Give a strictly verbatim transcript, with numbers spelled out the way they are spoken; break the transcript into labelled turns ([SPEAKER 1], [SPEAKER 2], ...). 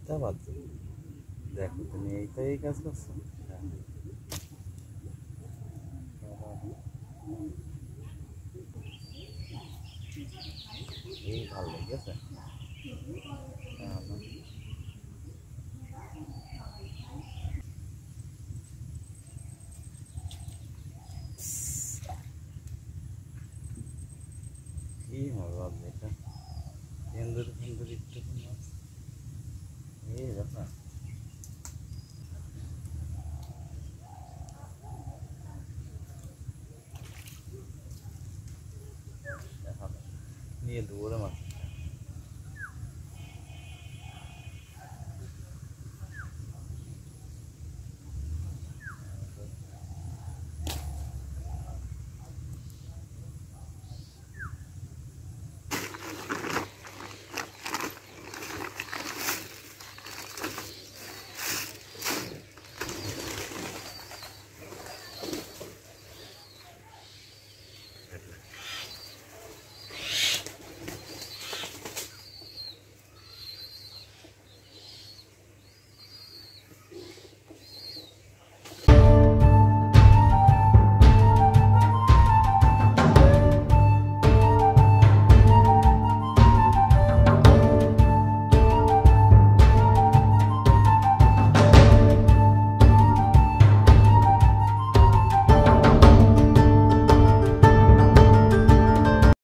[SPEAKER 1] তা বাদ দাও। দেখো তুমি এইটা এই কাজ করছো। হ্যাঁ। এই ভালো লেগেছে। হ্যাঁ, না। কি মজা এটা তন্দুরি তন্দুরি একটু মাছ এই ব্যাপার। নিয়ে দৌড়ে মাছ